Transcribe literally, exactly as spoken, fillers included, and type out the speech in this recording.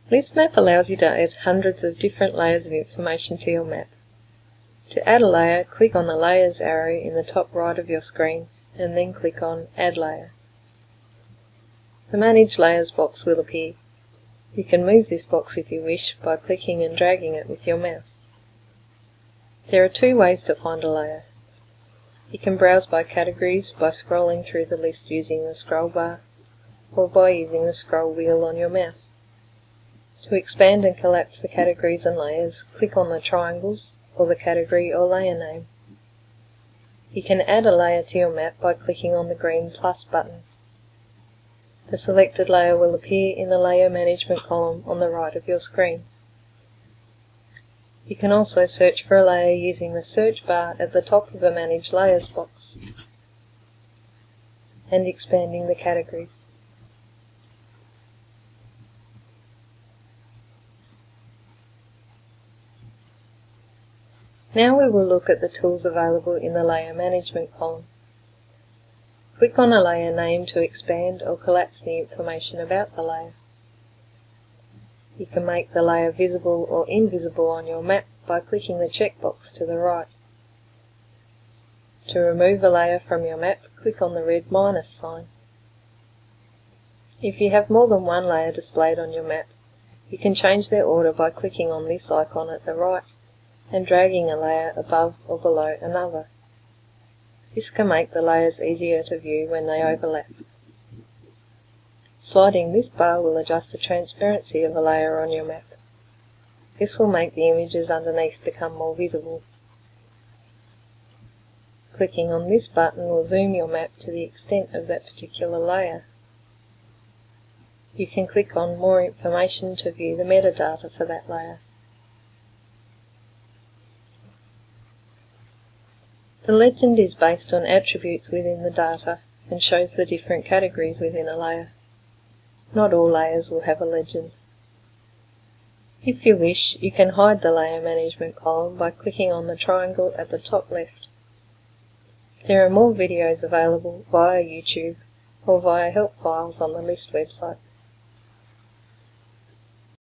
LISTmap allows you to add hundreds of different layers of information to your map. To add a layer, click on the Layers arrow in the top right of your screen and then click on Add Layer. The Manage Layers box will appear. You can move this box if you wish by clicking and dragging it with your mouse. There are two ways to find a layer. You can browse by categories by scrolling through the list using the scroll bar, or by using the scroll wheel on your mouse. To expand and collapse the categories and layers, click on the triangles or the category or layer name. You can add a layer to your map by clicking on the green plus button. The selected layer will appear in the Layer Management column on the right of your screen. You can also search for a layer using the search bar at the top of the Manage Layers box and expanding the categories. Now we will look at the tools available in the Layer Management column. Click on a layer name to expand or collapse the information about the layer. You can make the layer visible or invisible on your map by clicking the checkbox to the right. To remove a layer from your map, click on the red minus sign. If you have more than one layer displayed on your map, you can change their order by clicking on this icon at the right and dragging a layer above or below another. This can make the layers easier to view when they overlap. Sliding this bar will adjust the transparency of a layer on your map. This will make the images underneath become more visible. Clicking on this button will zoom your map to the extent of that particular layer. You can click on More Information to view the metadata for that layer. The legend is based on attributes within the data and shows the different categories within a layer. Not all layers will have a legend. If you wish, you can hide the Layer Management column by clicking on the triangle at the top left. There are more videos available via YouTube or via help files on the LIST website.